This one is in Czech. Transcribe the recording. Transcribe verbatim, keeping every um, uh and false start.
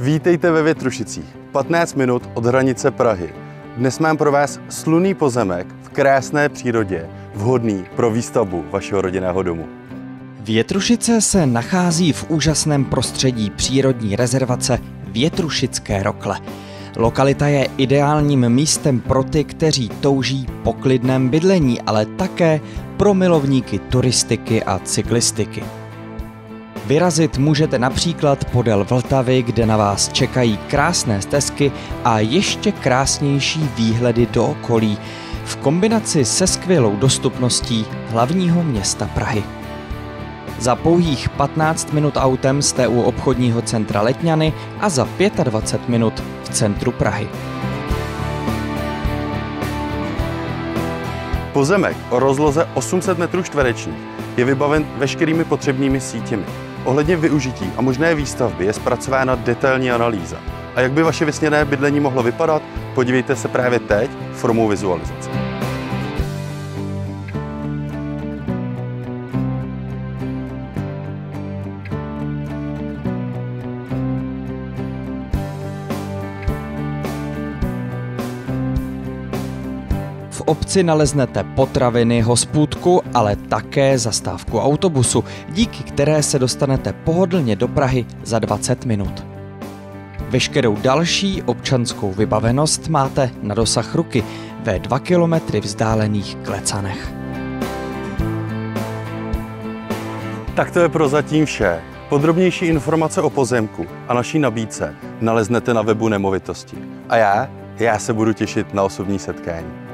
Vítejte ve Větrušicích, patnáct minut od hranice Prahy. Dnes mám pro vás slunný pozemek v krásné přírodě, vhodný pro výstavbu vašeho rodinného domu. Větrušice se nachází v úžasném prostředí přírodní rezervace Větrušické Rokle. Lokalita je ideálním místem pro ty, kteří touží po klidném bydlení, ale také pro milovníky turistiky a cyklistiky. Vyrazit můžete například podél Vltavy, kde na vás čekají krásné stezky a ještě krásnější výhledy do okolí v kombinaci se skvělou dostupností hlavního města Prahy. Za pouhých patnáct minut autem jste u obchodního centra Letňany a za dvacet pět minut v centru Prahy. Pozemek o rozloze osm set metrů čtverečních je vybaven veškerými potřebnými sítěmi. Ohledně využití a možné výstavby je zpracována detailní analýza. A jak by vaše vysněné bydlení mohlo vypadat, podívejte se právě teď formou vizualizace. V obci naleznete potraviny, hospůdku, ale také zastávku autobusu, díky které se dostanete pohodlně do Prahy za dvacet minut. Veškerou další občanskou vybavenost máte na dosah ruky ve dva kilometry vzdálených Klecanech. Tak to je prozatím vše. Podrobnější informace o pozemku a naší nabídce naleznete na webu Nemovitosti. A já, já se budu těšit na osobní setkání.